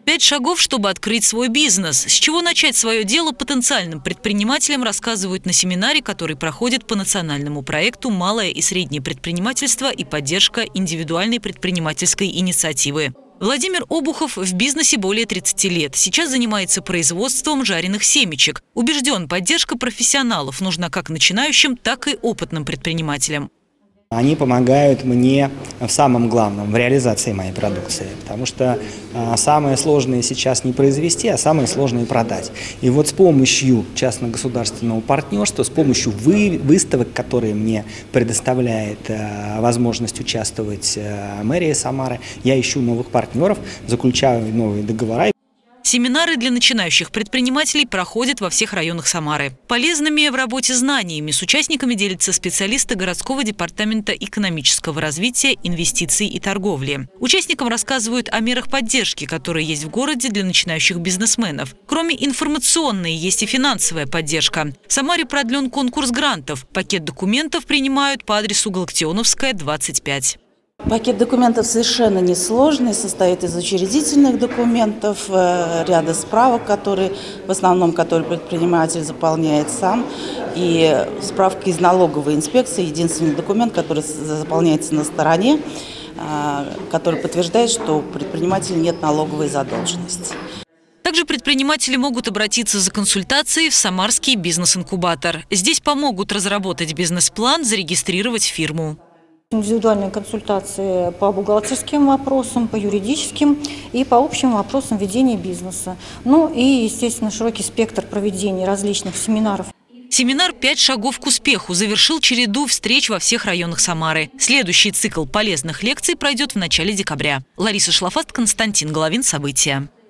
5 шагов, чтобы открыть свой бизнес. С чего начать свое дело потенциальным предпринимателям, рассказывают на семинаре, который проходит по национальному проекту «Малое и среднее предпринимательство и поддержка индивидуальной предпринимательской инициативы». Владимир Обухов в бизнесе более 30 лет. Сейчас занимается производством жареных семечек. Убежден, поддержка профессионалов нужна как начинающим, так и опытным предпринимателям. Они помогают мне в самом главном, в реализации моей продукции, потому что самое сложное сейчас не произвести, а самое сложное продать. И вот с помощью частно-государственного партнерства, с помощью выставок, которые мне предоставляет возможность участвовать мэрия Самары, я ищу новых партнеров, заключаю новые договора. Семинары для начинающих предпринимателей проходят во всех районах Самары. Полезными в работе знаниями с участниками делятся специалисты городского департамента экономического развития, инвестиций и торговли. Участникам рассказывают о мерах поддержки, которые есть в городе для начинающих бизнесменов. Кроме информационной, есть и финансовая поддержка. В Самаре продлен конкурс грантов. Пакет документов принимают по адресу Галактионовская, 25. Пакет документов совершенно несложный, состоит из учредительных документов, ряда справок, в основном предприниматель заполняет сам, и справка из налоговой инспекции, единственный документ, который заполняется на стороне, который подтверждает, что у предпринимателя нет налоговой задолженности. Также предприниматели могут обратиться за консультацией в Самарский бизнес-инкубатор. Здесь помогут разработать бизнес-план, зарегистрировать фирму. Индивидуальные консультации по бухгалтерским вопросам, по юридическим и по общим вопросам ведения бизнеса. Ну и, естественно, широкий спектр проведения различных семинаров. Семинар «5 шагов к успеху» завершил череду встреч во всех районах Самары. Следующий цикл полезных лекций пройдет в начале декабря. Лариса Шлафаст, Константин Головин. События.